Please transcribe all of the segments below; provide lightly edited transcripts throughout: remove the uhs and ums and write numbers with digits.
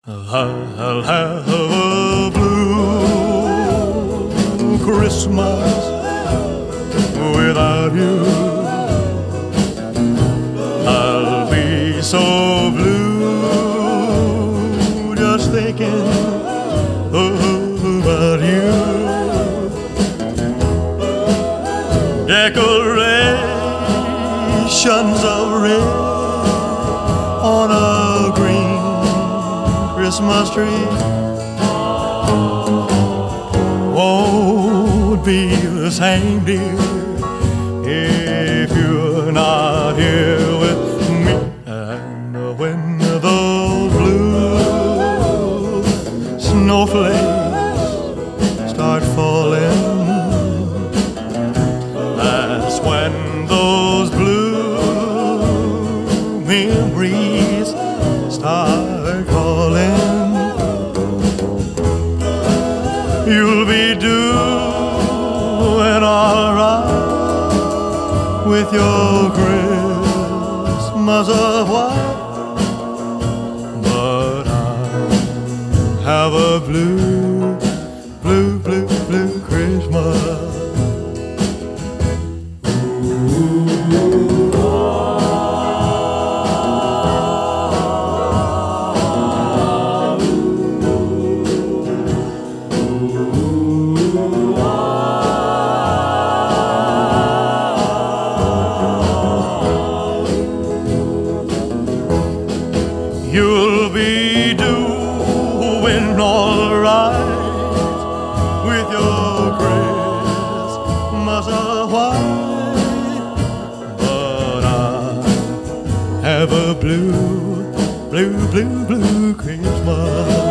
I'll have a blue Christmas without you. I'll be so blue just thinking about you. Decorations of red on a green Christmas tree won't be the same, dear, if you're not here with me. And when those blue snowflakes start falling, that's when those blue memories start calling. You'll be doing alright with your Christmas of white, but I have a blue, blue, blue, blue Christmas. You'll be doing alright with your Christmas of white, but I have a blue, blue, blue, blue Christmas.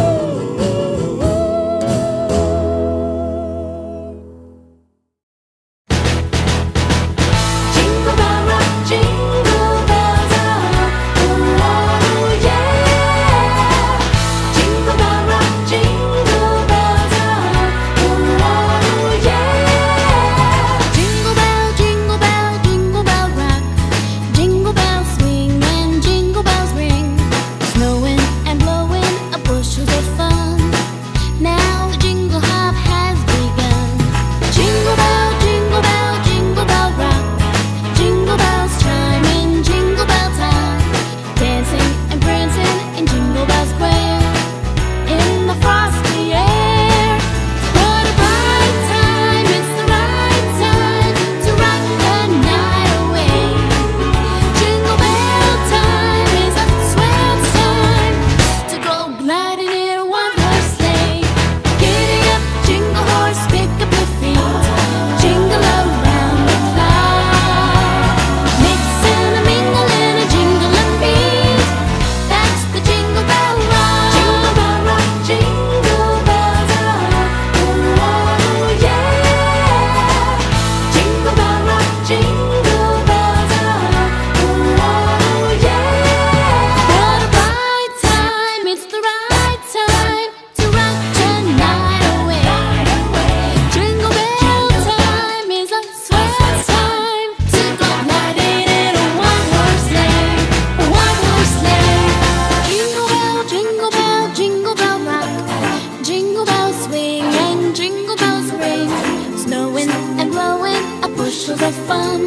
Of fun.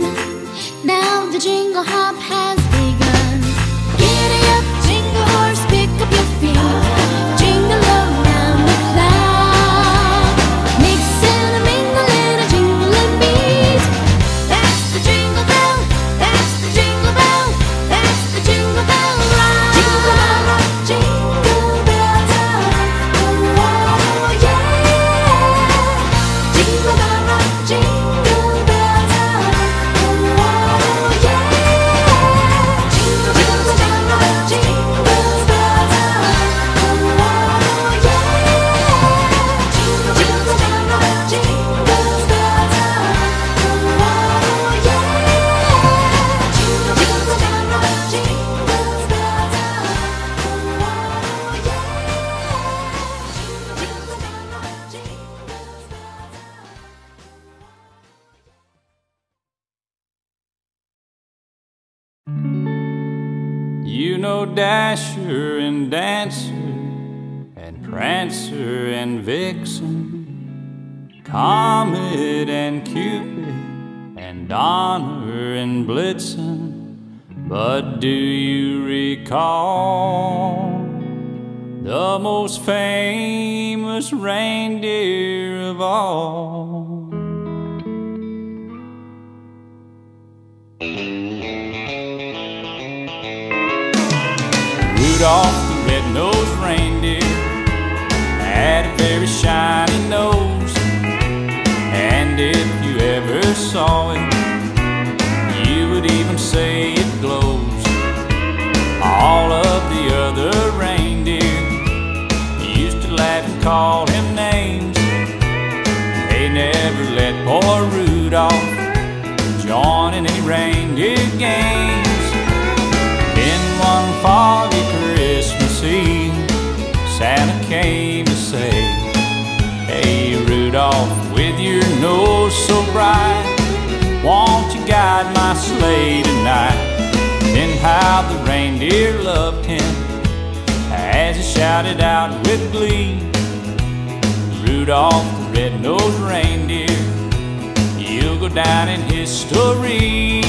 Now the jingle hop has begun. Giddy up, jingle horse, pick up your feet. Jingle around the clock. Mix and a mingle and a jingling beat. That's the jingle bell, that's the jingle bell, that's the jingle bell rock. Jingle bell rock, jingle bell time. Oh yeah. Jingle bell rock, jingle bell time. You know Dasher and Dancer Prancer and Vixen, Comet and Cupid, and Donner and Blitzen. But do you recall the most famous reindeer of all? Rudolph the red-nosed reindeer had a very shiny nose, and if you ever saw it, you would even say it glows. All of the other reindeer used to laugh and call him names. They never let poor Rudolph join in any reindeer games. Then one foggy Christmas Eve, Santa came to say, "Hey Rudolph, with your nose so bright, won't you guide my sleigh tonight?" Then how the reindeer loved him as he shouted out with glee, "Rudolph the red-nosed reindeer, you'll go down in history."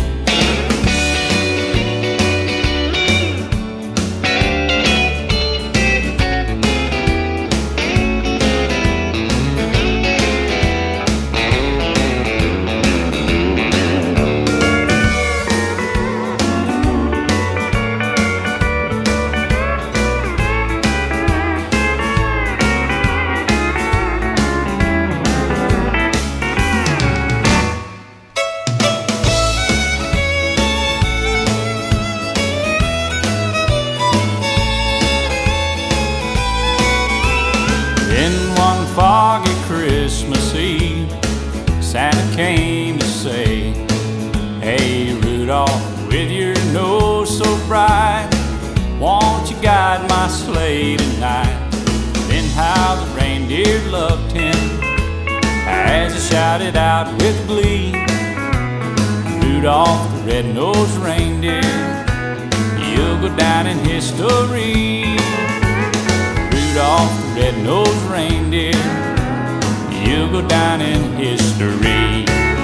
Foggy Christmas Eve, Santa came to say, "Hey Rudolph, with your nose so bright, won't you guide my sleigh tonight?" Then how the reindeer loved him as he shouted out with glee, "Rudolph the red-nosed reindeer, you'll go down in history." Rudolph the red-nosed reindeer, you'll go down in history.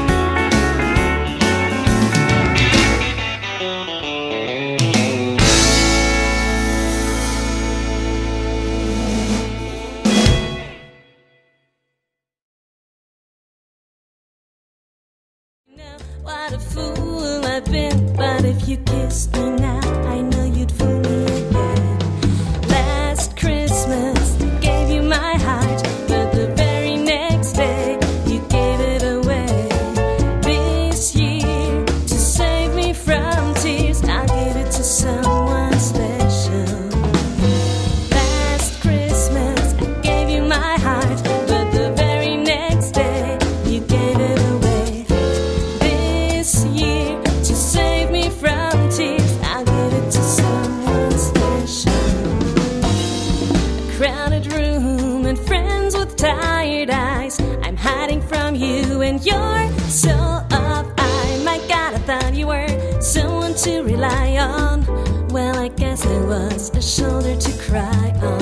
What a fool I've been, but if you kissed me now, I know you'd fool me again. Last Christmas, gave you my heart, but the very next day, you gave it away. This year, to save me from tears, I'll give it to someone special. Last Christmas, I gave you my heart, but the very next day, you gave it away. This year, to save me from tears, I'll give it to someone special. A crowded room and friends with tired eyes, I'm hiding from you and you're so up. My God, I thought you were someone to rely on. Well, I guess I was a shoulder to cry on.